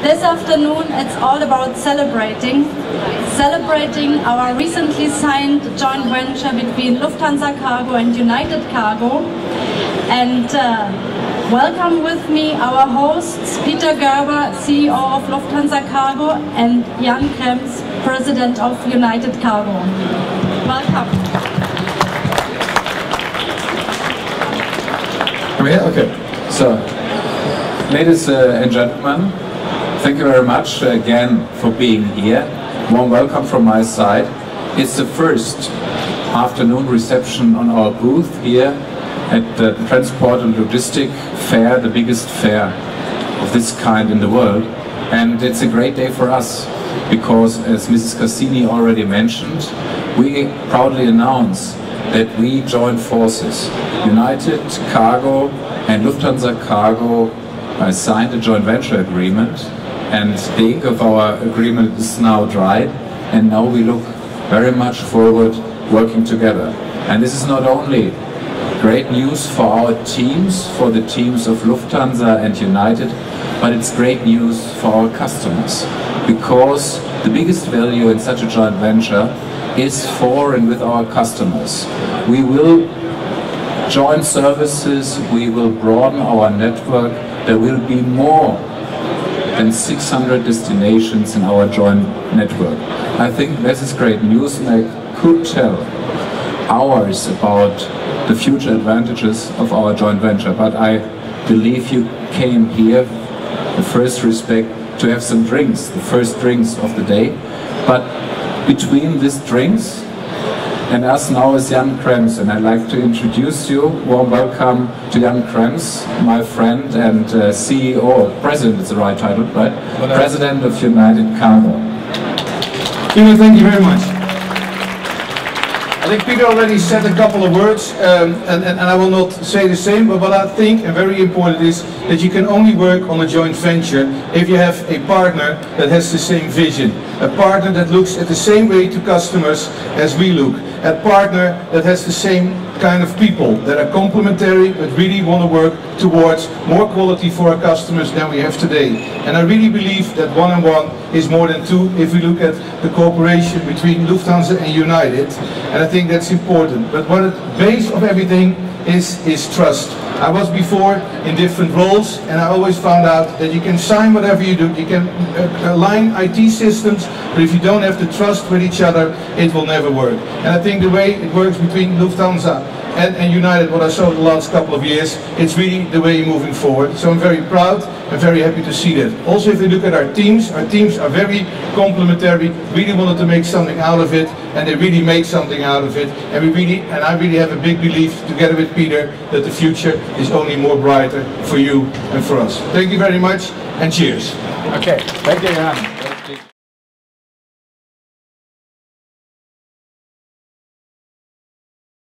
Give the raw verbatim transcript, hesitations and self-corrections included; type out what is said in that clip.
This afternoon it's all about celebrating, celebrating our recently signed joint venture between Lufthansa Cargo and United Cargo. And uh, welcome with me our hosts, Peter Gerber, C E O of Lufthansa Cargo, and Jan Krems, President of United Cargo. Welcome. Yeah, okay. So, ladies uh, and gentlemen, thank you very much again for being here. Warm welcome from my side. It's the first afternoon reception on our booth here at the Transport and Logistic Fair, the biggest fair of this kind in the world. And it's a great day for us because, as Missus Cassini already mentioned, we proudly announce that we joined forces. United Cargo and Lufthansa Cargo uh, signed a joint venture agreement, and the ink of our agreement is now dried, and now we look very much forward working together. And this is not only great news for our teams, for the teams of Lufthansa and United, but it's great news for our customers, because the biggest value in such a joint venture is for and with our customers. We will join services, we will broaden our network, there will be more than six hundred destinations in our joint network. I think this is great news, and I could tell hours about the future advantages of our joint venture, but I believe you came here, the first respect, to have some drinks, the first drinks of the day. But between these drinks and us now is Jan Krems, and I'd like to introduce you. Warm welcome to Jan Krems, my friend and uh, C E O, President is the right title, right? Hello. President of United Cargo. Peter, thank you very much. I think Peter already said a couple of words, um, and, and, and I will not say the same, but what I think, and very important, is that you can only work on a joint venture if you have a partner that has the same vision, a partner that looks at the same way to customers as we look, a partner that has the same kind of people that are complementary but really want to work towards more quality for our customers than we have today. And I really believe that one and one is more than two if we look at the cooperation between Lufthansa and United, and I think that's important. But what the base of everything is, is trust. I was before in different roles, and I always found out that you can sign whatever you do, you can align I T systems, but if you don't have the trust with each other, it will never work. And I think the way it works between Lufthansa and, and United, what I saw the last couple of years, it's really the way moving forward. So I'm very proud and very happy to see that. Also, if we look at our teams, our teams are very complementary, really wanted to make something out of it, and they really made something out of it. And we really, and I really have a big belief, together with Peter, that the future is only more brighter for you and for us. Thank you very much, and cheers. Okay, thank you, Jan.